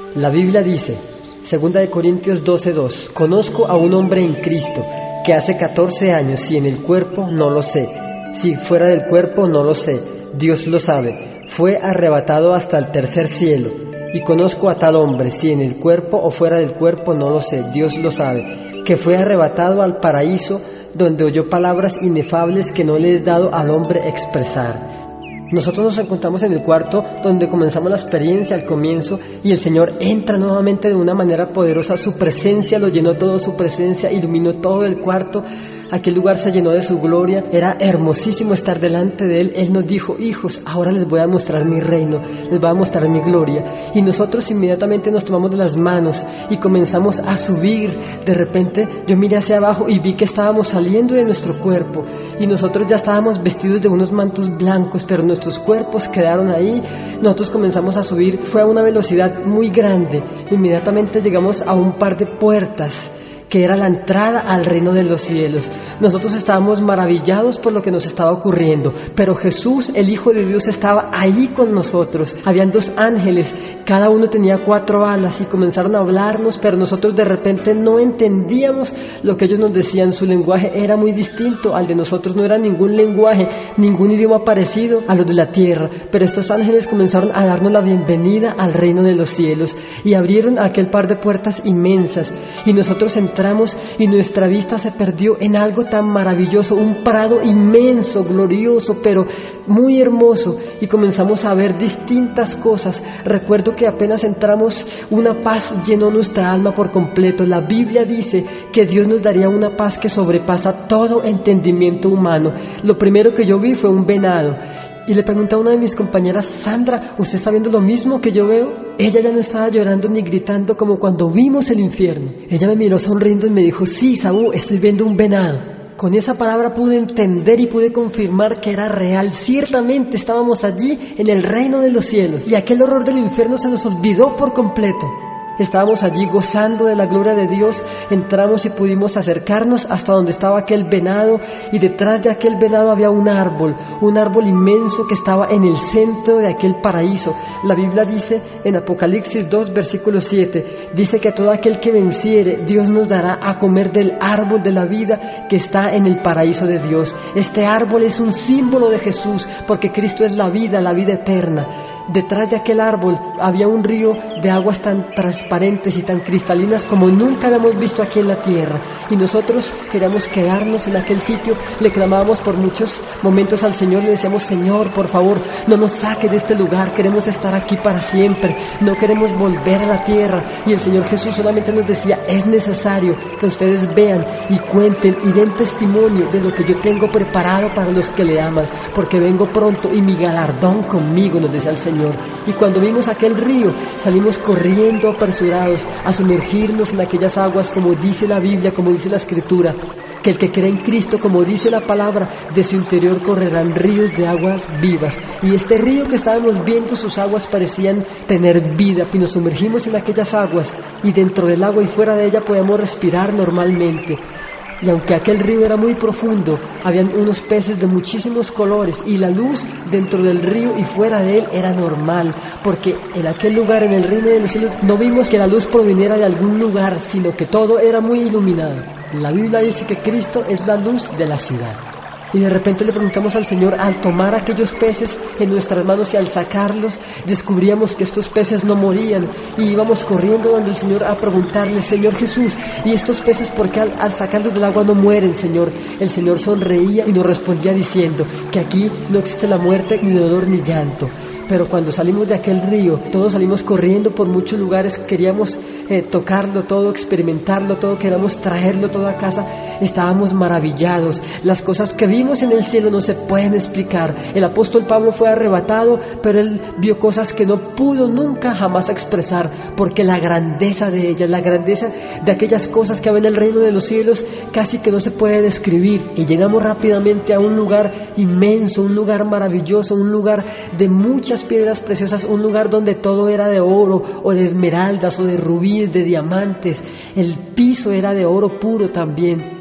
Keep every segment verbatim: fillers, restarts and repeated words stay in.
La Biblia dice, segunda de Corintios doce dos, conozco a un hombre en Cristo que hace catorce años, si en el cuerpo no lo sé, si fuera del cuerpo no lo sé, Dios lo sabe, fue arrebatado hasta el tercer cielo. Y conozco a tal hombre, si en el cuerpo o fuera del cuerpo no lo sé, Dios lo sabe, que fue arrebatado al paraíso, donde oyó palabras inefables que no le es dado al hombre expresar. Nosotros nos encontramos en el cuarto donde comenzamos la experiencia al comienzo y el Señor entra nuevamente de una manera poderosa. Su presencia lo llenó todo, su presencia iluminó todo el cuarto. Aquel lugar se llenó de su gloria. Era hermosísimo estar delante de Él. Él nos dijo, hijos, ahora les voy a mostrar mi reino, les voy a mostrar mi gloria. Y nosotros inmediatamente nos tomamos de las manos y comenzamos a subir. De repente yo miré hacia abajo y vi que estábamos saliendo de nuestro cuerpo y nosotros ya estábamos vestidos de unos mantos blancos, pero nuestros cuerpos quedaron ahí. Nosotros comenzamos a subir, fue a una velocidad muy grande. Inmediatamente llegamos a un par de puertas que era la entrada al reino de los cielos. Nosotros estábamos maravillados por lo que nos estaba ocurriendo, pero Jesús, el Hijo de Dios, estaba allí con nosotros. Habían dos ángeles, cada uno tenía cuatro alas y comenzaron a hablarnos, pero nosotros de repente no entendíamos lo que ellos nos decían. Su lenguaje era muy distinto al de nosotros, no era ningún lenguaje, ningún idioma parecido a los de la tierra, pero estos ángeles comenzaron a darnos la bienvenida al reino de los cielos y abrieron aquel par de puertas inmensas y nosotros entramos y nuestra vista se perdió en algo tan maravilloso, un prado inmenso, glorioso, pero muy hermoso, y comenzamos a ver distintas cosas. Recuerdo que apenas entramos, una paz llenó nuestra alma por completo. La Biblia dice que Dios nos daría una paz que sobrepasa todo entendimiento humano. Lo primero que yo vi fue un venado. Y le pregunté a una de mis compañeras, Sandra, ¿usted está viendo lo mismo que yo veo? Ella ya no estaba llorando ni gritando como cuando vimos el infierno. Ella me miró sonriendo y me dijo, sí, Saúl, estoy viendo un venado. Con esa palabra pude entender y pude confirmar que era real. Ciertamente estábamos allí en el reino de los cielos y aquel horror del infierno se nos olvidó por completo. Estábamos allí gozando de la gloria de Dios, entramos y pudimos acercarnos hasta donde estaba aquel venado, y detrás de aquel venado había un árbol, un árbol inmenso que estaba en el centro de aquel paraíso. La Biblia dice en Apocalipsis dos, versículo siete, dice que todo aquel que venciere, Dios nos dará a comer del árbol de la vida que está en el paraíso de Dios. Este árbol es un símbolo de Jesús, porque Cristo es la vida, la vida eterna. Detrás de aquel árbol había un río de aguas tan transparentes y tan cristalinas como nunca habíamos visto aquí en la tierra. Y nosotros queríamos quedarnos en aquel sitio, le clamábamos por muchos momentos al Señor, le decíamos, Señor, por favor, no nos saque de este lugar, queremos estar aquí para siempre, no queremos volver a la tierra. Y el Señor Jesús solamente nos decía, es necesario que ustedes vean y cuenten y den testimonio de lo que yo tengo preparado para los que le aman, porque vengo pronto y mi galardón conmigo, nos decía el Señor. Y cuando vimos aquel río, salimos corriendo apresurados a sumergirnos en aquellas aguas, como dice la Biblia, como dice la Escritura, que el que cree en Cristo, como dice la palabra, de su interior correrán ríos de aguas vivas. Y este río que estábamos viendo, sus aguas parecían tener vida, y nos sumergimos en aquellas aguas, y dentro del agua y fuera de ella podíamos respirar normalmente. Y aunque aquel río era muy profundo, habían unos peces de muchísimos colores, y la luz dentro del río y fuera de él era normal, porque en aquel lugar, en el reino de los cielos, no vimos que la luz proviniera de algún lugar, sino que todo era muy iluminado. La Biblia dice que Cristo es la luz de la ciudad. Y de repente le preguntamos al Señor, al tomar aquellos peces en nuestras manos y al sacarlos, descubríamos que estos peces no morían, y íbamos corriendo donde el Señor a preguntarle, Señor Jesús, ¿y estos peces por qué al, al sacarlos del agua no mueren, Señor? El Señor sonreía y nos respondía diciendo que aquí no existe la muerte, ni dolor, ni llanto. Pero cuando salimos de aquel río, todos salimos corriendo por muchos lugares, queríamos eh, tocarlo todo, experimentarlo todo, queríamos traerlo todo a casa. Estábamos maravillados. Las cosas que vimos en el cielo no se pueden explicar. El apóstol Pablo fue arrebatado, pero él vio cosas que no pudo nunca jamás expresar, porque la grandeza de ellas, la grandeza de aquellas cosas que había en el reino de los cielos, casi que no se puede describir. Y llegamos rápidamente a un lugar inmenso, un lugar maravilloso, un lugar de muchas piedras preciosas, un lugar donde todo era de oro o de esmeraldas o de rubíes, de diamantes. El piso era de oro puro también.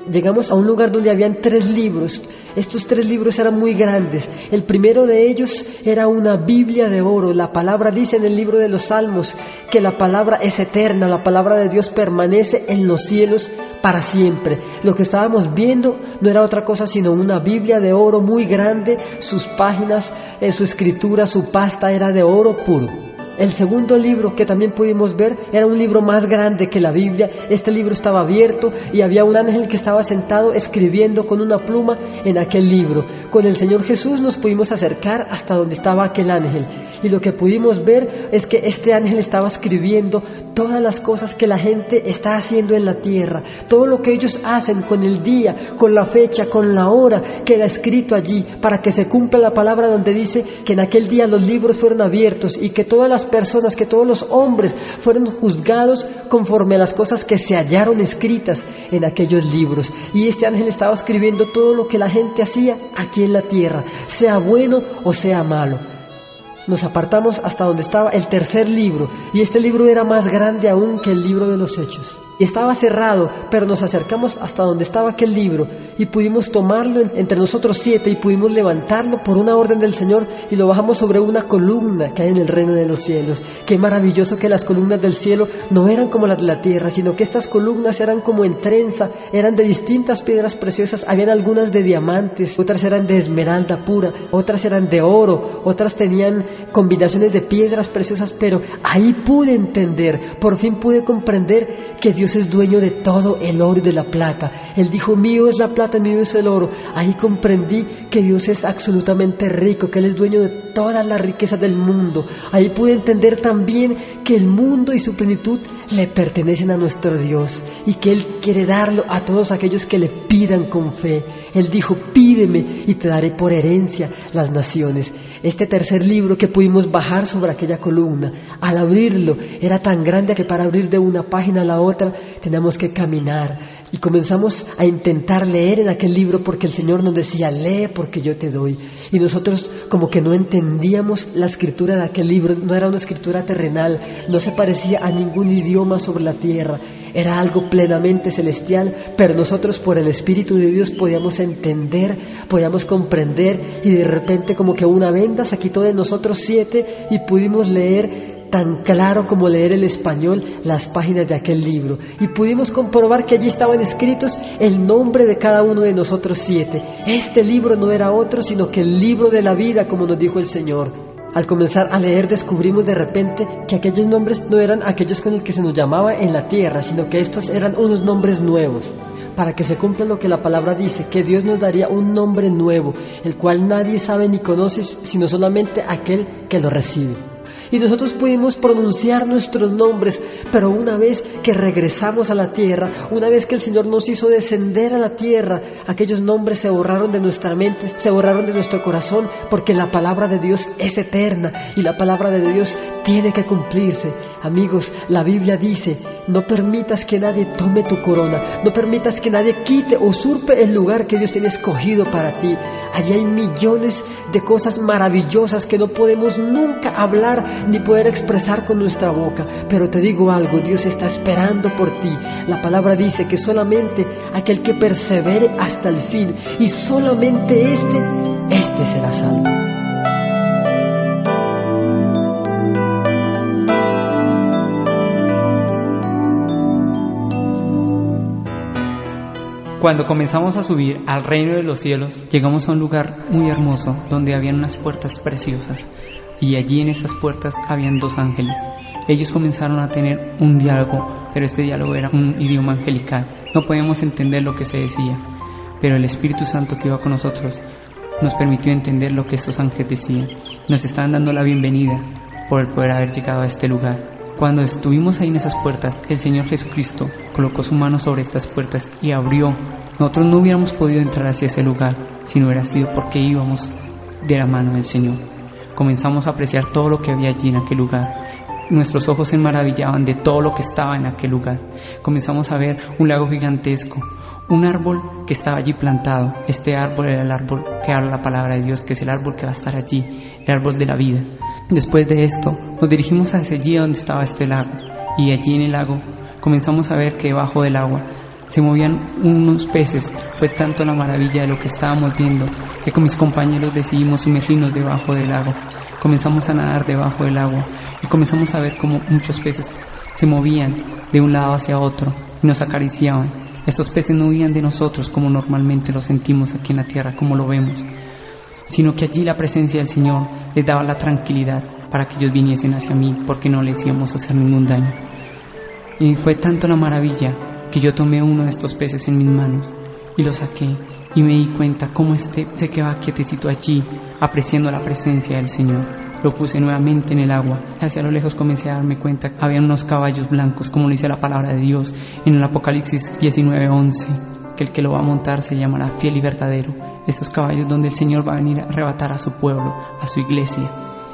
llegamos a un lugar donde habían tres libros. Estos tres libros eran muy grandes. El primero de ellos era una Biblia de oro. La palabra dice en el libro de los Salmos que la palabra es eterna, la palabra de Dios permanece en los cielos para siempre. Lo que estábamos viendo no era otra cosa sino una Biblia de oro muy grande. Sus páginas, eh, su escritura, su pasta era de oro puro. El segundo libro que también pudimos ver era un libro más grande que la Biblia. Este libro estaba abierto y había un ángel que estaba sentado escribiendo con una pluma en aquel libro. Con el Señor Jesús nos pudimos acercar hasta donde estaba aquel ángel. Y lo que pudimos ver es que este ángel estaba escribiendo todas las cosas que la gente está haciendo en la tierra. Todo lo que ellos hacen con el día, con la fecha, con la hora, queda escrito allí para que se cumpla la palabra donde dice que en aquel día los libros fueron abiertos y que todas las personas, que todos los hombres fueron juzgados conforme a las cosas que se hallaron escritas en aquellos libros. Y este ángel estaba escribiendo todo lo que la gente hacía aquí en la tierra, sea bueno o sea malo. Nos apartamos hasta donde estaba el tercer libro, y este libro era más grande aún que el libro de los Hechos. Y estaba cerrado, pero nos acercamos hasta donde estaba aquel libro y pudimos tomarlo entre nosotros siete y pudimos levantarlo por una orden del Señor y lo bajamos sobre una columna que hay en el reino de los cielos. Qué maravilloso que las columnas del cielo no eran como las de la tierra, sino que estas columnas eran como en trenza, eran de distintas piedras preciosas. Habían algunas de diamantes, otras eran de esmeralda pura, otras eran de oro, otras tenían combinaciones de piedras preciosas, pero ahí pude entender, por fin pude comprender que Dios es dueño de todo el oro y de la plata. Él dijo, mío es la plata, mío es el oro. Ahí comprendí que Dios es absolutamente rico, que Él es dueño de todas las riquezas del mundo. Ahí pude entender también que el mundo y su plenitud le pertenecen a nuestro Dios y que Él quiere darlo a todos aquellos que le pidan con fe. Él dijo, pídeme y te daré por herencia las naciones. Este tercer libro que pudimos bajar sobre aquella columna, al abrirlo, era tan grande que para abrir de una página a la otra teníamos que caminar. Y comenzamos a intentar leer en aquel libro porque el Señor nos decía, lee porque yo te doy. Y nosotros como que no entendíamos la escritura de aquel libro, no era una escritura terrenal, no se parecía a ningún idioma sobre la tierra, era algo plenamente celestial, pero nosotros por el Espíritu de Dios podíamos entender, podíamos comprender, y de repente como que una venda se quitó de nosotros siete y pudimos leer tan claro como leer el español las páginas de aquel libro, y pudimos comprobar que allí estaban escritos el nombre de cada uno de nosotros siete. Este libro no era otro sino que el libro de la vida, como nos dijo el Señor. Al comenzar a leer descubrimos de repente que aquellos nombres no eran aquellos con el que se nos llamaba en la tierra, sino que estos eran unos nombres nuevos, para que se cumpla lo que la palabra dice, que Dios nos daría un nombre nuevo, el cual nadie sabe ni conoce sino solamente aquel que lo recibe. Y nosotros pudimos pronunciar nuestros nombres, pero una vez que regresamos a la tierra, una vez que el Señor nos hizo descender a la tierra, aquellos nombres se borraron de nuestra mente, se borraron de nuestro corazón, porque la palabra de Dios es eterna y la palabra de Dios tiene que cumplirse. Amigos, la Biblia dice, no permitas que nadie tome tu corona, no permitas que nadie quite o usurpe el lugar que Dios tiene escogido para ti. Allí hay millones de cosas maravillosas que no podemos nunca hablar ni poder expresar con nuestra boca. Pero te digo algo, Dios está esperando por ti. La palabra dice que solamente aquel que persevere hasta el fin, y solamente este, este será salvo. Cuando comenzamos a subir al reino de los cielos, llegamos a un lugar muy hermoso donde habían unas puertas preciosas, y allí en estas puertas habían dos ángeles. Ellos comenzaron a tener un diálogo, pero este diálogo era un idioma angelical. No podíamos entender lo que se decía, pero el Espíritu Santo que iba con nosotros nos permitió entender lo que estos ángeles decían. Nos estaban dando la bienvenida por el poder haber llegado a este lugar. Cuando estuvimos ahí en esas puertas, el Señor Jesucristo colocó su mano sobre estas puertas y abrió. Nosotros no hubiéramos podido entrar hacia ese lugar si no hubiera sido porque íbamos de la mano del Señor. Comenzamos a apreciar todo lo que había allí en aquel lugar. Nuestros ojos se maravillaban de todo lo que estaba en aquel lugar. Comenzamos a ver un lago gigantesco, un árbol que estaba allí plantado. Este árbol era el árbol que habla la palabra de Dios, que es el árbol que va a estar allí, el árbol de la vida. Después de esto, nos dirigimos hacia allí donde estaba este lago, y allí en el lago comenzamos a ver que debajo del agua se movían unos peces. Fue tanto la maravilla de lo que estábamos viendo que con mis compañeros decidimos sumergirnos debajo del lago. Comenzamos a nadar debajo del agua y comenzamos a ver cómo muchos peces se movían de un lado hacia otro y nos acariciaban. Estos peces no huían de nosotros como normalmente lo sentimos aquí en la tierra, como lo vemos, sino que allí la presencia del Señor les daba la tranquilidad para que ellos viniesen hacia mí, porque no les íbamos a hacer ningún daño. Y fue tanto la maravilla que yo tomé uno de estos peces en mis manos y lo saqué y me di cuenta cómo este se quedaba quietecito allí, apreciando la presencia del Señor. Lo puse nuevamente en el agua. Hacia lo lejos comencé a darme cuenta que había unos caballos blancos, como lo dice la palabra de Dios en el Apocalipsis diecinueve once, que el que lo va a montar se llamará fiel y verdadero. Estos caballos donde el Señor va a venir a arrebatar a su pueblo, a su iglesia.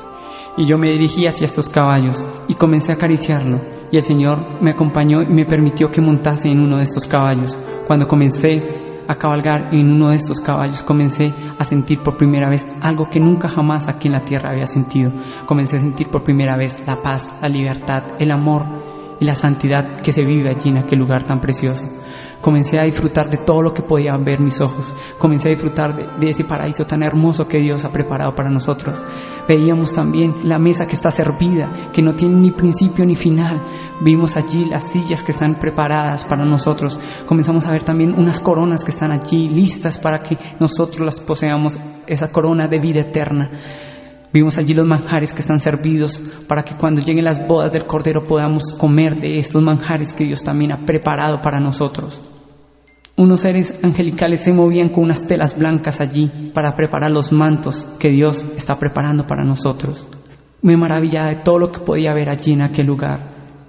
Y yo me dirigí hacia estos caballos y comencé a acariciarlo, y el Señor me acompañó y me permitió que montase en uno de estos caballos. Cuando comencé a cabalgar en uno de estos caballos, comencé a sentir por primera vez algo que nunca jamás aquí en la tierra había sentido. Comencé a sentir por primera vez la paz, la libertad, el amor y la santidad que se vive allí en aquel lugar tan precioso. Comencé a disfrutar de todo lo que podían ver mis ojos. Comencé a disfrutar de, de ese paraíso tan hermoso que Dios ha preparado para nosotros. Veíamos también la mesa que está servida, que no tiene ni principio ni final. Vimos allí las sillas que están preparadas para nosotros. Comenzamos a ver también unas coronas que están allí listas para que nosotros las poseamos, esa corona de vida eterna. Vimos allí los manjares que están servidos para que cuando lleguen las bodas del Cordero podamos comer de estos manjares que Dios también ha preparado para nosotros. Unos seres angelicales se movían con unas telas blancas allí para preparar los mantos que Dios está preparando para nosotros. Me maravillaba de todo lo que podía ver allí en aquel lugar.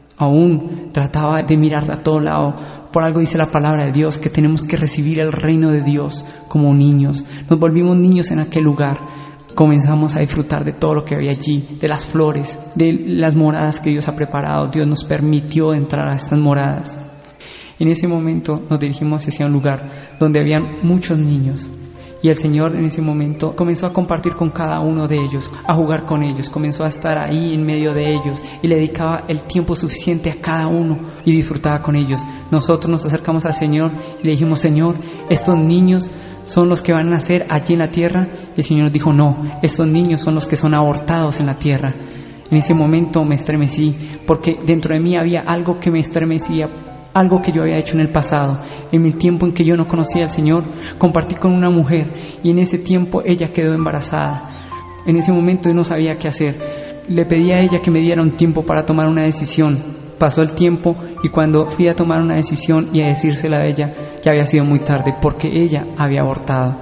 Aún trataba de mirar a todo lado. Por algo dice la palabra de Dios que tenemos que recibir el reino de Dios como niños. Nos volvimos niños en aquel lugar. Comenzamos a disfrutar de todo lo que había allí, de las flores, de las moradas que Dios ha preparado. Dios nos permitió entrar a estas moradas. En ese momento nos dirigimos hacia un lugar donde habían muchos niños. Y el Señor en ese momento comenzó a compartir con cada uno de ellos, a jugar con ellos, comenzó a estar ahí en medio de ellos y le dedicaba el tiempo suficiente a cada uno y disfrutaba con ellos. Nosotros nos acercamos al Señor y le dijimos: Señor, estos niños son los que van a nacer allí en la tierra. Y el Señor nos dijo: no, estos niños son los que son abortados en la tierra. En ese momento me estremecí, porque dentro de mí había algo que me estremecía, algo que yo había hecho en el pasado. En el tiempo en que yo no conocía al Señor, compartí con una mujer y en ese tiempo ella quedó embarazada. En ese momento yo no sabía qué hacer. Le pedí a ella que me diera un tiempo para tomar una decisión. Pasó el tiempo y cuando fui a tomar una decisión y a decírsela a ella, ya había sido muy tarde, porque ella había abortado.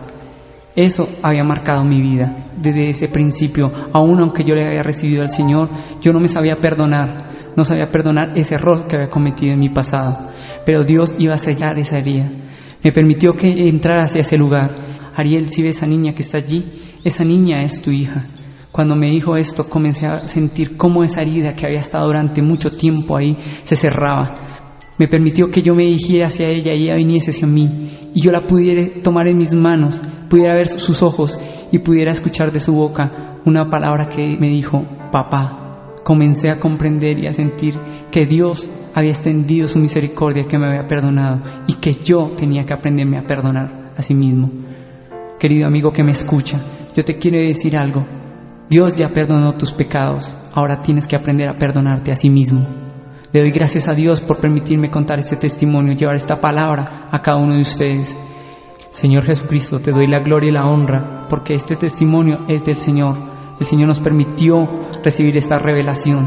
Eso había marcado mi vida. Desde ese principio, aun aunque yo le había recibido al Señor, yo no me sabía perdonar. No sabía perdonar ese error que había cometido en mi pasado. Pero Dios iba a sellar esa herida. Me permitió que entrara hacia ese lugar. Ariel, si ves esa niña que está allí, esa niña es tu hija. Cuando me dijo esto, comencé a sentir cómo esa herida que había estado durante mucho tiempo ahí se cerraba. Me permitió que yo me dirigiera hacia ella y ella viniese hacia mí. Y yo la pudiera tomar en mis manos, pudiera ver sus ojos y pudiera escuchar de su boca una palabra que me dijo: papá. Comencé a comprender y a sentir que Dios había extendido su misericordia, que me había perdonado y que yo tenía que aprenderme a perdonar a sí mismo. Querido amigo que me escucha, yo te quiero decir algo. Dios ya perdonó tus pecados, ahora tienes que aprender a perdonarte a sí mismo. Le doy gracias a Dios por permitirme contar este testimonio, llevar esta palabra a cada uno de ustedes. Señor Jesucristo, te doy la gloria y la honra, porque este testimonio es del Señor. El Señor nos permitió recibir esta revelación.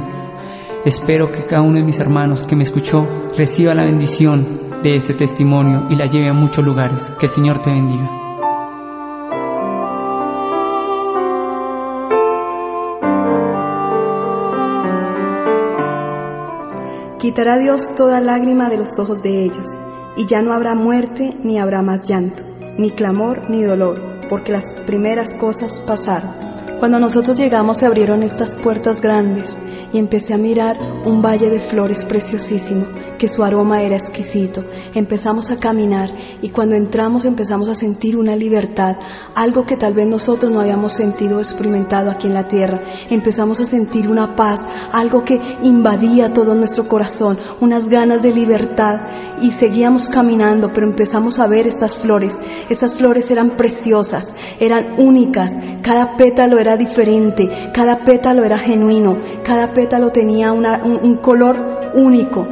Espero que cada uno de mis hermanos que me escuchó reciba la bendición de este testimonio y la lleve a muchos lugares. Que el Señor te bendiga. Quitará Dios toda lágrima de los ojos de ellos, y ya no habrá muerte, ni habrá más llanto, ni clamor, ni dolor, porque las primeras cosas pasaron. Cuando nosotros llegamos se abrieron estas puertas grandes y empecé a mirar un valle de flores preciosísimo que su aroma era exquisito. Empezamos a caminar y cuando entramos empezamos a sentir una libertad, algo que tal vez nosotros no habíamos sentido o experimentado aquí en la tierra. Empezamos a sentir una paz, algo que invadía todo nuestro corazón, unas ganas de libertad, y seguíamos caminando, pero empezamos a ver estas flores. Estas flores eran preciosas, eran únicas, cada pétalo era diferente, cada pétalo era genuino, cada pétalo tenía una, un, un color único.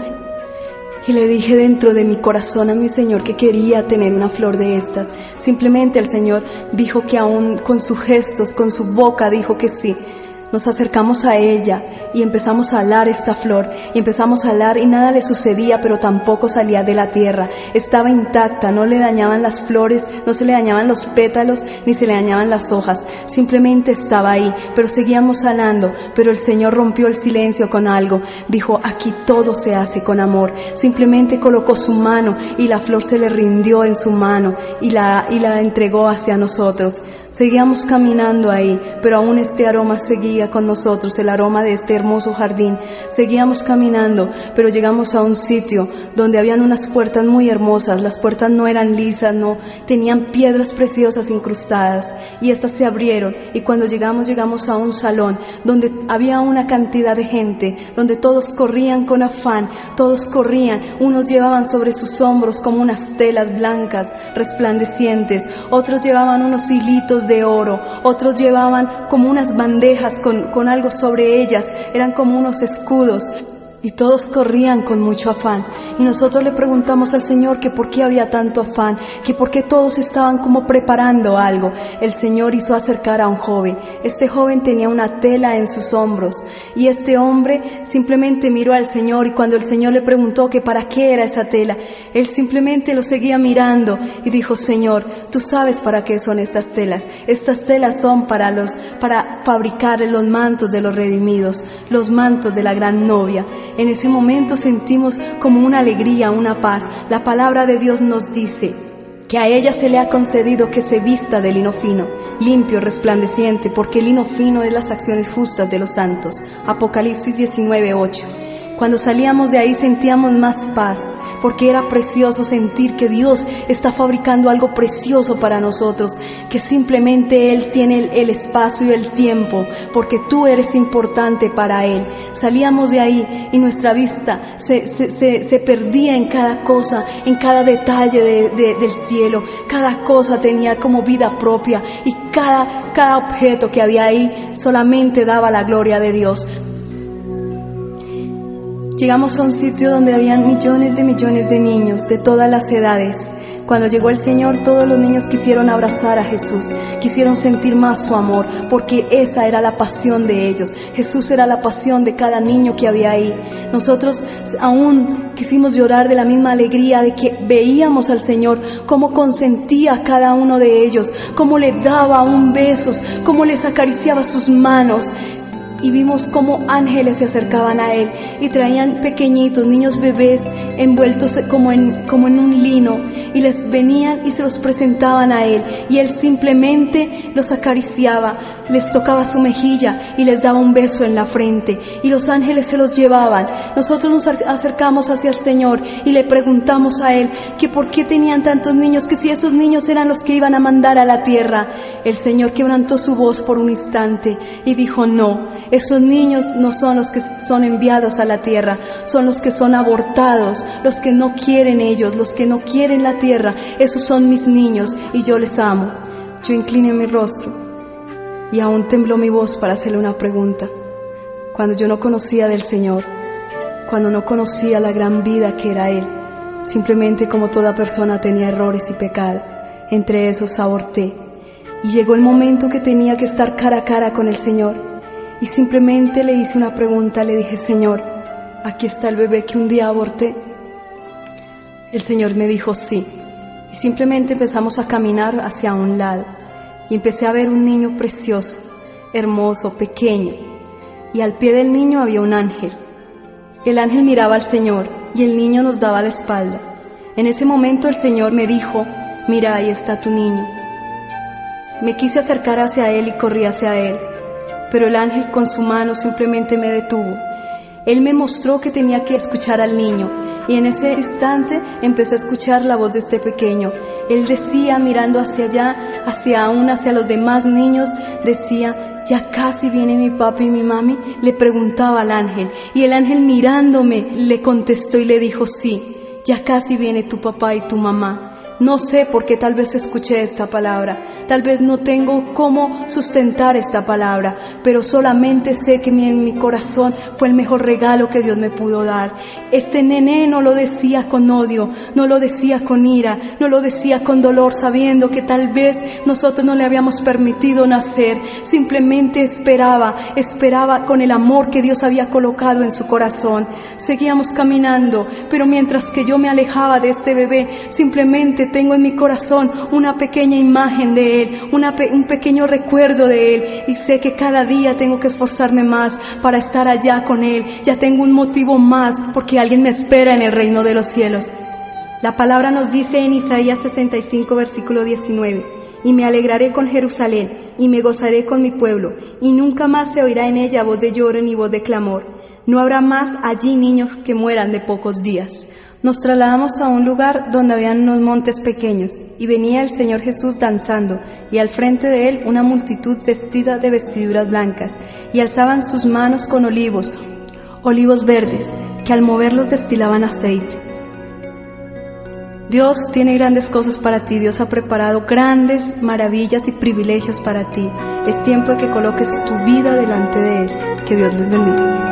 Y le dije dentro de mi corazón a mi Señor que quería tener una flor de estas. Simplemente el Señor dijo que aún con sus gestos, con su boca dijo que sí. Nos acercamos a ella y empezamos a alar esta flor, y empezamos a alar y nada le sucedía, pero tampoco salía de la tierra, estaba intacta, no le dañaban las flores, no se le dañaban los pétalos, ni se le dañaban las hojas, simplemente estaba ahí, pero seguíamos alando, pero el Señor rompió el silencio con algo, dijo, aquí todo se hace con amor, simplemente colocó su mano y la flor se le rindió en su mano y la, y la entregó hacia nosotros. Seguíamos caminando ahí, pero aún este aroma seguía con nosotros, el aroma de este hermoso jardín. Seguíamos caminando, pero llegamos a un sitio donde habían unas puertas muy hermosas. Las puertas no eran lisas, no, tenían piedras preciosas incrustadas, y estas se abrieron, y cuando llegamos, llegamos a un salón donde había una cantidad de gente, donde todos corrían con afán, todos corrían, unos llevaban sobre sus hombros como unas telas blancas, resplandecientes, otros llevaban unos hilitos de oro, otros llevaban como unas bandejas con, con algo sobre ellas, eran como unos escudos, y todos corrían con mucho afán. Y nosotros le preguntamos al Señor que por qué había tanto afán, que por qué todos estaban como preparando algo. El Señor hizo acercar a un joven. Este joven tenía una tela en sus hombros, y este hombre simplemente miró al Señor, y cuando el Señor le preguntó que para qué era esa tela, él simplemente lo seguía mirando y dijo, Señor, tú sabes para qué son estas telas. Estas telas son para los, para fabricar los mantos de los redimidos, los mantos de la gran novia. En ese momento sentimos como una alegría, una paz. La palabra de Dios nos dice que a ella se le ha concedido que se vista de lino fino, limpio, resplandeciente, porque el lino fino es las acciones justas de los santos. Apocalipsis diecinueve ocho. Cuando salíamos de ahí sentíamos más paz, porque era precioso sentir que Dios está fabricando algo precioso para nosotros, que simplemente Él tiene el, el espacio y el tiempo, porque tú eres importante para Él. Salíamos de ahí y nuestra vista se, se, se, se perdía en cada cosa, en cada detalle de, de, del cielo. Cada cosa tenía como vida propia, y cada, cada objeto que había ahí solamente daba la gloria de Dios. Llegamos a un sitio donde habían millones de millones de niños de todas las edades. Cuando llegó el Señor, todos los niños quisieron abrazar a Jesús, quisieron sentir más su amor, porque esa era la pasión de ellos. Jesús era la pasión de cada niño que había ahí. Nosotros aún quisimos llorar de la misma alegría de que veíamos al Señor, cómo consentía a cada uno de ellos, cómo le daba un beso, cómo les acariciaba sus manos. Y vimos cómo ángeles se acercaban a Él y traían pequeñitos, niños bebés envueltos como en, como en un lino, y les venían y se los presentaban a Él, y Él simplemente los acariciaba, les tocaba su mejilla y les daba un beso en la frente, y los ángeles se los llevaban. Nosotros nos acercamos hacia el Señor y le preguntamos a Él que por qué tenían tantos niños, que si esos niños eran los que iban a mandar a la tierra. El Señor quebrantó su voz por un instante y dijo, no, esos niños no son los que son enviados a la tierra, son los que son abortados, los que no quieren ellos, los que no quieren la tierra. Esos son mis niños y yo les amo. Yo incliné mi rostro y aún tembló mi voz para hacerle una pregunta. Cuando yo no conocía del Señor, cuando no conocía la gran vida que era Él, simplemente como toda persona tenía errores y pecado, entre esos aborté. Y llegó el momento que tenía que estar cara a cara con el Señor. Y simplemente le hice una pregunta, le dije, Señor, ¿aquí está el bebé que un día aborté? El Señor me dijo, sí. Y simplemente empezamos a caminar hacia un lado. Y empecé a ver un niño precioso, hermoso, pequeño. Y al pie del niño había un ángel. El ángel miraba al Señor y el niño nos daba la espalda. En ese momento el Señor me dijo, mira, ahí está tu niño. Me quise acercar hacia él y corrí hacia él. Pero el ángel con su mano simplemente me detuvo. Él me mostró que tenía que escuchar al niño. y en ese instante empecé a escuchar la voz de este pequeño. Él decía, mirando hacia allá, hacia aún hacia los demás niños, decía: ¿ya casi viene mi papi y mi mami? Le preguntaba al ángel, y el ángel mirándome le contestó y le dijo: sí, ya casi viene tu papá y tu mamá. No sé por qué tal vez escuché esta palabra, tal vez no tengo cómo sustentar esta palabra, pero solamente sé que en mi corazón fue el mejor regalo que Dios me pudo dar. Este nené no lo decía con odio, no lo decía con ira, no lo decía con dolor, sabiendo que tal vez nosotros no le habíamos permitido nacer. Simplemente esperaba, esperaba con el amor que Dios había colocado en su corazón. Seguíamos caminando, pero mientras que yo me alejaba de este bebé, simplemente tengo en mi corazón una pequeña imagen de Él, una pe- un pequeño recuerdo de Él, y sé que cada día tengo que esforzarme más para estar allá con Él. Ya tengo un motivo más, porque alguien me espera en el reino de los cielos. La palabra nos dice en Isaías sesenta y cinco, versículo diecinueve: y me alegraré con Jerusalén, y me gozaré con mi pueblo, y nunca más se oirá en ella voz de lloro ni voz de clamor. No habrá más allí niños que mueran de pocos días. Nos trasladamos a un lugar donde habían unos montes pequeños, y venía el Señor Jesús danzando, y al frente de Él una multitud vestida de vestiduras blancas, y alzaban sus manos con olivos, olivos verdes, que al moverlos destilaban aceite. Dios tiene grandes cosas para ti, Dios ha preparado grandes maravillas y privilegios para ti. Es tiempo de que coloques tu vida delante de Él. Que Dios les bendiga.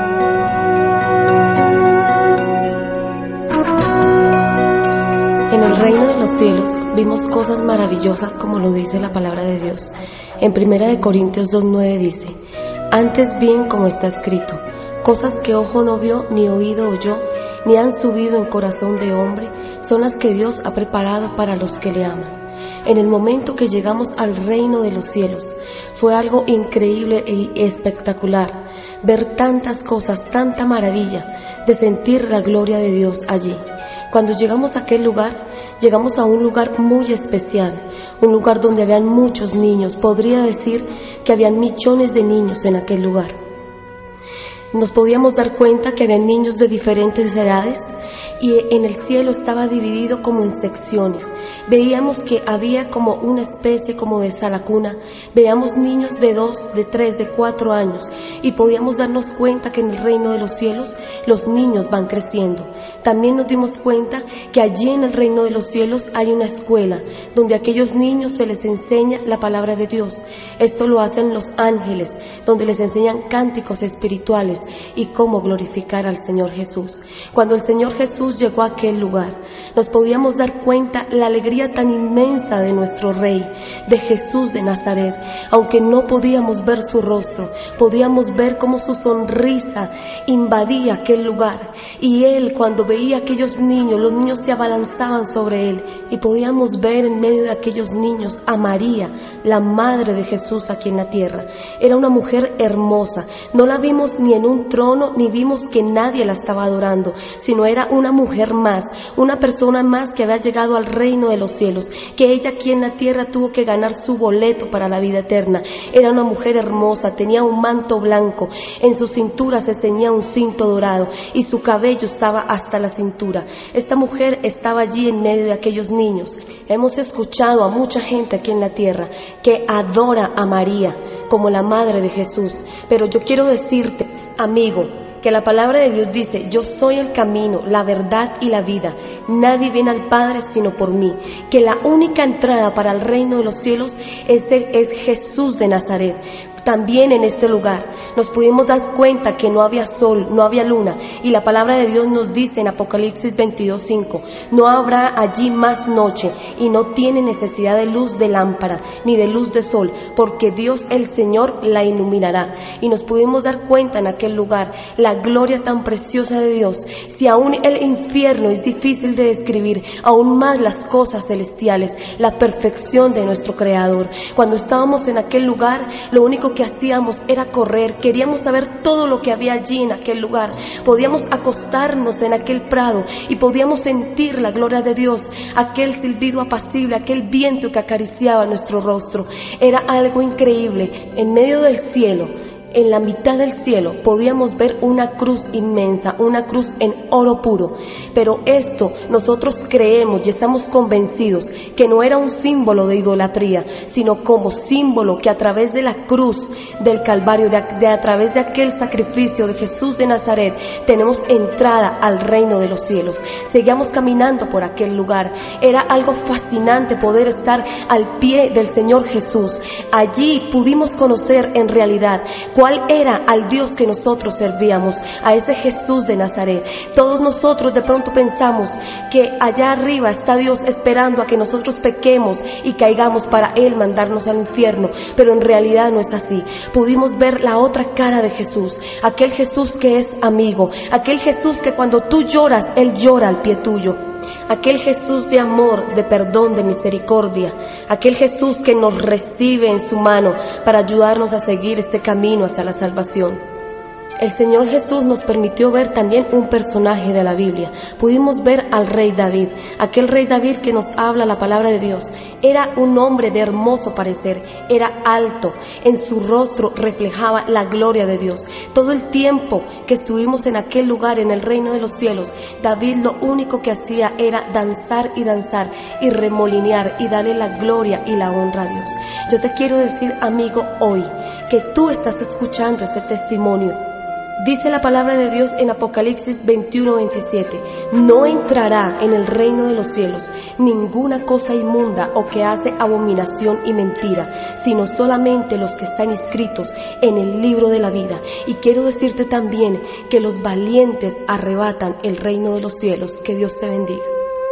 En el reino de los cielos vimos cosas maravillosas, como lo dice la palabra de Dios. En primera de Corintios dos nueve dice: antes bien, como está escrito, cosas que ojo no vio, ni oído oyó, ni han subido en corazón de hombre, son las que Dios ha preparado para los que le aman. En el momento que llegamos al reino de los cielos, fue algo increíble y espectacular ver tantas cosas, tanta maravilla, de sentir la gloria de Dios allí. Cuando llegamos a aquel lugar, llegamos a un lugar muy especial, un lugar donde habían muchos niños. Podría decir que habían millones de niños en aquel lugar. Nos podíamos dar cuenta que había niños de diferentes edades, y en el cielo estaba dividido como en secciones. Veíamos que había como una especie como de sala cuna. Veíamos niños de dos, de tres, de cuatro años, y podíamos darnos cuenta que en el reino de los cielos los niños van creciendo. También nos dimos cuenta que allí en el reino de los cielos hay una escuela donde a aquellos niños se les enseña la palabra de Dios. Esto lo hacen los ángeles, donde les enseñan cánticos espirituales y cómo glorificar al Señor Jesús. Cuando el Señor Jesús llegó a aquel lugar, nos podíamos dar cuenta la alegría tan inmensa de nuestro Rey, de Jesús de Nazaret. Aunque no podíamos ver su rostro, podíamos ver cómo su sonrisa invadía aquel lugar, y Él, cuando veía a aquellos niños, los niños se abalanzaban sobre Él, y podíamos ver en medio de aquellos niños a María, la madre de Jesús aquí en la tierra. Era una mujer hermosa, no la vimos ni en un trono, ni vimos que nadie la estaba adorando, sino era una mujer más, una persona más que había llegado al reino de los cielos, que ella aquí en la tierra tuvo que ganar su boleto para la vida eterna. Era una mujer hermosa, tenía un manto blanco, en su cintura se ceñía un cinto dorado, y su cabello estaba hasta la cintura. Esta mujer estaba allí en medio de aquellos niños. Hemos escuchado a mucha gente aquí en la tierra que adora a María como la madre de Jesús, pero yo quiero decirte, amigo, que la palabra de Dios dice: yo soy el camino, la verdad y la vida, nadie viene al Padre sino por mí, que la única entrada para el reino de los cielos es, es Jesús de Nazaret. También en este lugar nos pudimos dar cuenta que no había sol, no había luna, y la palabra de Dios nos dice en Apocalipsis veintidós cinco: no habrá allí más noche, y no tiene necesidad de luz de lámpara ni de luz de sol, porque Dios el Señor la iluminará. Y nos pudimos dar cuenta en aquel lugar la gloria tan preciosa de Dios. Si aún el infierno es difícil de describir, aún más las cosas celestiales, la perfección de nuestro Creador. Cuando estábamos en aquel lugar, lo único que hacíamos era correr. Queríamos saber todo lo que había allí en aquel lugar. Podíamos acostarnos en aquel prado y podíamos sentir la gloria de Dios, aquel silbido apacible, aquel viento que acariciaba nuestro rostro. Era algo increíble. En medio del cielo en la mitad del cielo podíamos ver una cruz inmensa, una cruz en oro puro. Pero esto nosotros creemos y estamos convencidos que no era un símbolo de idolatría, sino como símbolo que a través de la cruz del Calvario, de a, de a través de aquel sacrificio de Jesús de Nazaret, tenemos entrada al reino de los cielos. Seguíamos caminando por aquel lugar. Era algo fascinante poder estar al pie del Señor Jesús. Allí pudimos conocer en realidad cuál era al Dios que nosotros servíamos, a ese Jesús de Nazaret. Todos nosotros de pronto pensamos que allá arriba está Dios esperando a que nosotros pequemos y caigamos para Él mandarnos al infierno, pero en realidad no es así. Pudimos ver la otra cara de Jesús, aquel Jesús que es amigo, aquel Jesús que cuando tú lloras, Él llora al pie tuyo. Aquel Jesús de amor, de perdón, de misericordia, aquel Jesús que nos recibe en su mano para ayudarnos a seguir este camino hacia la salvación. El Señor Jesús nos permitió ver también un personaje de la Biblia. Pudimos ver al rey David, aquel rey David que nos habla la palabra de Dios. Era un hombre de hermoso parecer, era alto, en su rostro reflejaba la gloria de Dios. Todo el tiempo que estuvimos en aquel lugar, en el reino de los cielos, David lo único que hacía era danzar y danzar y remolinear y darle la gloria y la honra a Dios. Yo te quiero decir, amigo, hoy que tú estás escuchando este testimonio. Dice la palabra de Dios en Apocalipsis veintiuno veintisiete, no entrará en el reino de los cielos ninguna cosa inmunda o que hace abominación y mentira, sino solamente los que están inscritos en el libro de la vida. Y quiero decirte también que los valientes arrebatan el reino de los cielos. Que Dios te bendiga.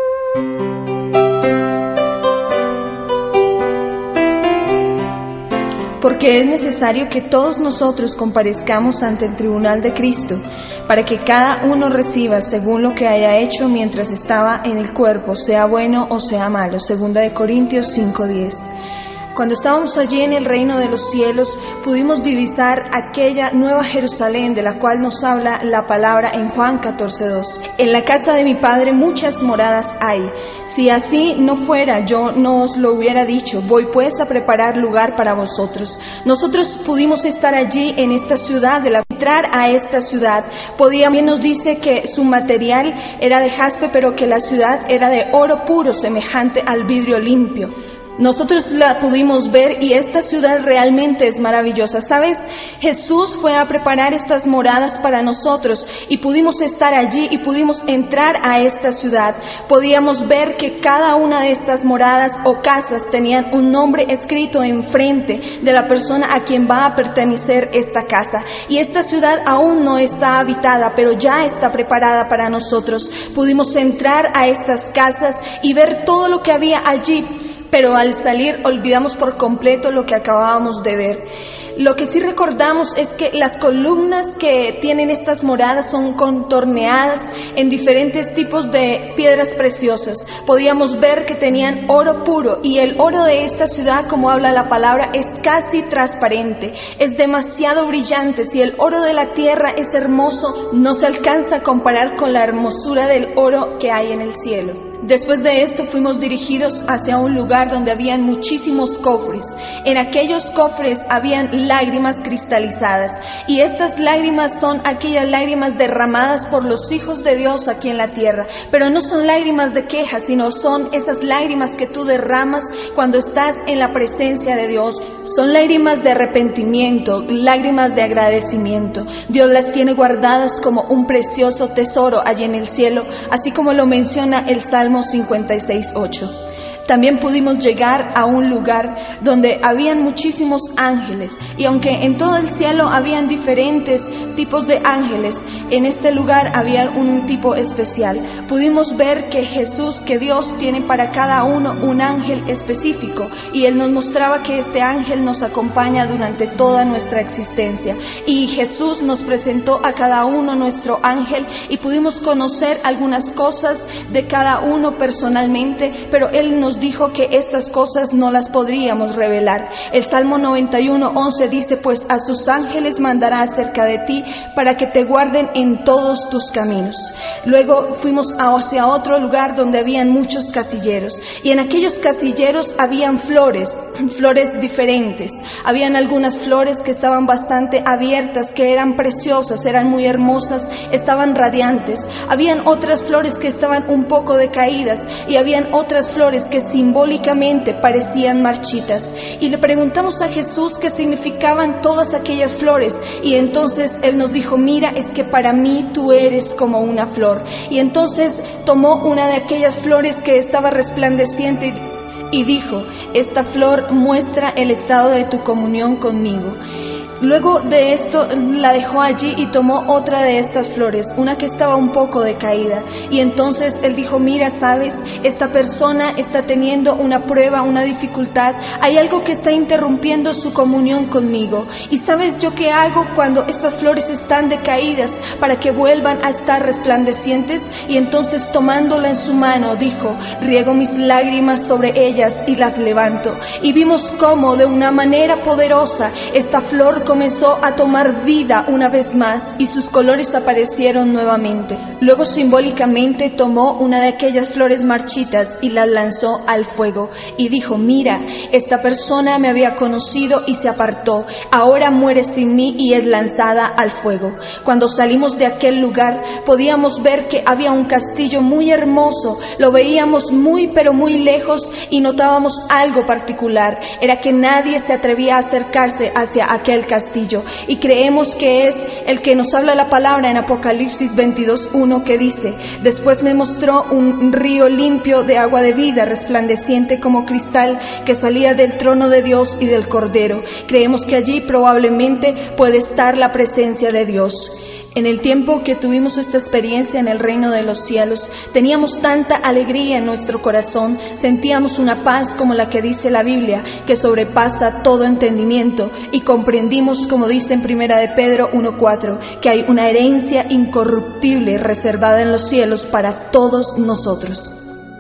Porque es necesario que todos nosotros comparezcamos ante el tribunal de Cristo, para que cada uno reciba según lo que haya hecho mientras estaba en el cuerpo, sea bueno o sea malo. Segunda de Corintios cinco diez. Cuando estábamos allí en el reino de los cielos, pudimos divisar aquella nueva Jerusalén de la cual nos habla la palabra en Juan catorce dos. En la casa de mi Padre muchas moradas hay. Si así no fuera, yo no os lo hubiera dicho. Voy pues a preparar lugar para vosotros. Nosotros pudimos estar allí en esta ciudad, de la entrar a esta ciudad. Podía, también nos dice que su material era de jaspe, pero que la ciudad era de oro puro, semejante al vidrio limpio. Nosotros la pudimos ver y esta ciudad realmente es maravillosa. ¿Sabes? Jesús fue a preparar estas moradas para nosotros y pudimos estar allí y pudimos entrar a esta ciudad. Podíamos ver que cada una de estas moradas o casas tenían un nombre escrito enfrente de la persona a quien va a pertenecer esta casa. Y esta ciudad aún no está habitada, pero ya está preparada para nosotros. Pudimos entrar a estas casas y ver todo lo que había allí. Pero al salir olvidamos por completo lo que acabábamos de ver. Lo que sí recordamos es que las columnas que tienen estas moradas son contorneadas en diferentes tipos de piedras preciosas. Podíamos ver que tenían oro puro y el oro de esta ciudad, como habla la palabra, es casi transparente. Es demasiado brillante. Si el oro de la tierra es hermoso, no se alcanza a comparar con la hermosura del oro que hay en el cielo. Después de esto fuimos dirigidos hacia un lugar donde habían muchísimos cofres. En aquellos cofres habían lágrimas cristalizadas y estas lágrimas son aquellas lágrimas derramadas por los hijos de Dios aquí en la tierra. Pero no son lágrimas de queja, sino son esas lágrimas que tú derramas cuando estás en la presencia de Dios. Son lágrimas de arrepentimiento, lágrimas de agradecimiento. Dios las tiene guardadas como un precioso tesoro allí en el cielo, así como lo menciona el Salmo cincuenta y seis ocho. También pudimos llegar a un lugar donde habían muchísimos ángeles y aunque en todo el cielo habían diferentes tipos de ángeles, en este lugar había un tipo especial. Pudimos ver que Jesús, que Dios tiene para cada uno un ángel específico y Él nos mostraba que este ángel nos acompaña durante toda nuestra existencia y Jesús nos presentó a cada uno nuestro ángel y pudimos conocer algunas cosas de cada uno personalmente, pero Él nos nos dijo que estas cosas no las podríamos revelar. El Salmo noventa y uno, once dice, pues a sus ángeles mandará acerca de ti para que te guarden en todos tus caminos. Luego fuimos hacia otro lugar donde habían muchos casilleros, y en aquellos casilleros habían flores, flores diferentes. Habían algunas flores que estaban bastante abiertas, que eran preciosas, eran muy hermosas, estaban radiantes. Habían otras flores que estaban un poco decaídas, y habían otras flores que simbólicamente parecían marchitas. Y le preguntamos a Jesús qué significaban todas aquellas flores, y entonces Él nos dijo, mira, es que para mí tú eres como una flor. Y entonces tomó una de aquellas flores que estaba resplandeciente y dijo, esta flor muestra el estado de tu comunión conmigo. Luego de esto la dejó allí y tomó otra de estas flores, una que estaba un poco decaída. Y entonces él dijo, mira, sabes, esta persona está teniendo una prueba, una dificultad. Hay algo que está interrumpiendo su comunión conmigo. Y sabes yo qué hago cuando estas flores están decaídas para que vuelvan a estar resplandecientes. Y entonces tomándola en su mano dijo, riego mis lágrimas sobre ellas y las levanto. Y vimos cómo de una manera poderosa esta flor comenzó a tomar vida una vez más y sus colores aparecieron nuevamente. Luego simbólicamente tomó una de aquellas flores marchitas y las lanzó al fuego y dijo, mira, esta persona me había conocido y se apartó, ahora muere sin mí y es lanzada al fuego. Cuando salimos de aquel lugar podíamos ver que había un castillo muy hermoso, lo veíamos muy pero muy lejos y notábamos algo particular, era que nadie se atrevía a acercarse hacia aquel castillo. Castillo, y creemos que es el que nos habla la palabra en Apocalipsis veintidós uno, que dice, después me mostró un río limpio de agua de vida, resplandeciente como cristal, que salía del trono de Dios y del Cordero. Creemos que allí probablemente puede estar la presencia de Dios. En el tiempo que tuvimos esta experiencia en el reino de los cielos, teníamos tanta alegría en nuestro corazón, sentíamos una paz como la que dice la Biblia, que sobrepasa todo entendimiento, y comprendimos, como dice en Primera de Pedro uno cuatro, que hay una herencia incorruptible reservada en los cielos para todos nosotros.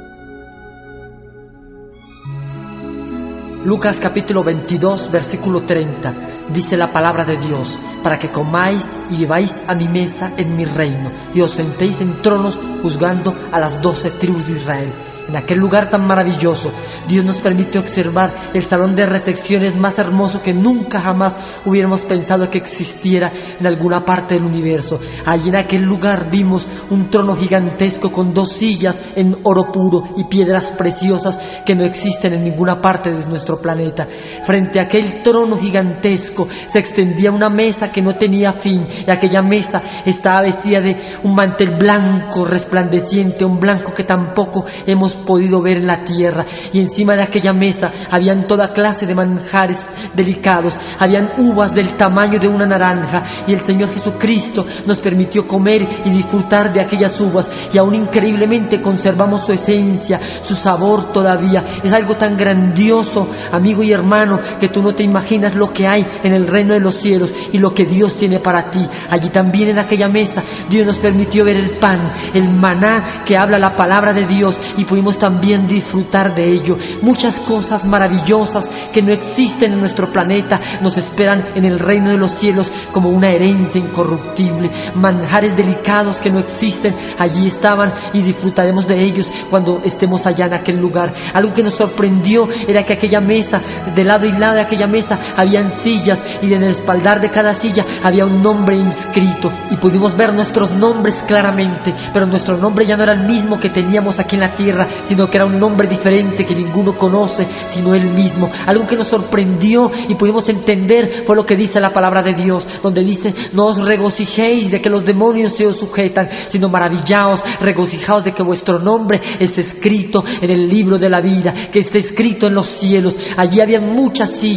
Lucas capítulo veintidós, versículo treinta, dice la palabra de Dios, para que comáis y bebáis a mi mesa en mi reino, y os sentéis en tronos juzgando a las doce tribus de Israel. En aquel lugar tan maravilloso, Dios nos permitió observar el salón de recepciones más hermoso que nunca jamás hubiéramos pensado que existiera en alguna parte del universo. Allí en aquel lugar vimos un trono gigantesco con dos sillas en oro puro y piedras preciosas que no existen en ninguna parte de nuestro planeta. Frente a aquel trono gigantesco se extendía una mesa que no tenía fin, y aquella mesa estaba vestida de un mantel blanco resplandeciente, un blanco que tampoco hemos podido ver en la tierra, y encima de aquella mesa habían toda clase de manjares delicados, habían uvas del tamaño de una naranja, y el Señor Jesucristo nos permitió comer y disfrutar de aquellas uvas, y aún increíblemente conservamos su esencia, su sabor todavía. Es algo tan grandioso, amigo y hermano, que tú no te imaginas lo que hay en el reino de los cielos y lo que Dios tiene para ti. Allí también en aquella mesa Dios nos permitió ver el pan, el maná que habla la palabra de Dios, y pudimos también disfrutar de ello. Muchas cosas maravillosas que no existen en nuestro planeta nos esperan en el reino de los cielos como una herencia incorruptible. Manjares delicados que no existen, allí estaban, y disfrutaremos de ellos cuando estemos allá en aquel lugar. Algo que nos sorprendió era que aquella mesa, de lado y lado de aquella mesa habían sillas, y en el espaldar de cada silla había un nombre inscrito, y pudimos ver nuestros nombres claramente, pero nuestro nombre ya no era el mismo que teníamos aquí en la tierra, sino que era un nombre diferente que ninguno conoce sino Él mismo. Algo que nos sorprendió y pudimos entender fue lo que dice la palabra de Dios, donde dice, no os regocijéis de que los demonios se os sujetan, sino maravillaos, regocijaos de que vuestro nombre esté escrito en el libro de la vida, que esté escrito en los cielos. Allí había muchas sillas,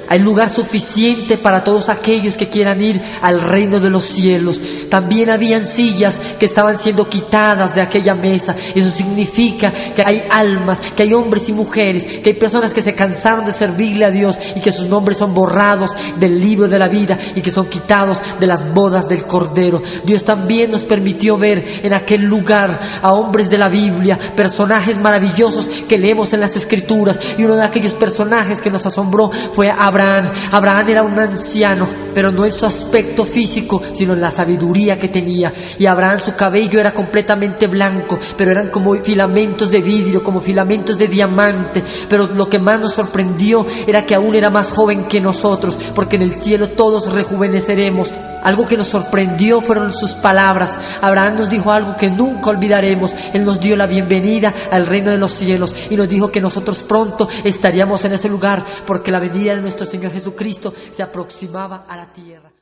Hay lugar suficiente para todos aquellos que quieran ir al reino de los cielos. También habían sillas que estaban siendo quitadas de aquella mesa. Eso significa que hay almas, que hay hombres y mujeres, que hay personas que se cansaron de servirle a Dios y que sus nombres son borrados del libro de la vida y que son quitados de las bodas del Cordero. Dios también nos permitió ver en aquel lugar a hombres de la Biblia, personajes maravillosos que leemos en las Escrituras, y uno de aquellos personajes que nos asombró fue Abraham. Abraham era un anciano, pero no en su aspecto físico, sino en la sabiduría que tenía. Y Abraham, su cabello era completamente blanco, pero eran como filamentos de vidrio, como filamentos de diamante. Pero lo que más nos sorprendió era que aún era más joven que nosotros, porque en el cielo todos rejuveneceremos. Algo que nos sorprendió fueron sus palabras. Abraham nos dijo algo que nunca olvidaremos. Él nos dio la bienvenida al reino de los cielos y nos dijo que nosotros pronto estaríamos en ese lugar, porque la venida de nuestro Señor Jesucristo se aproximaba a la tierra.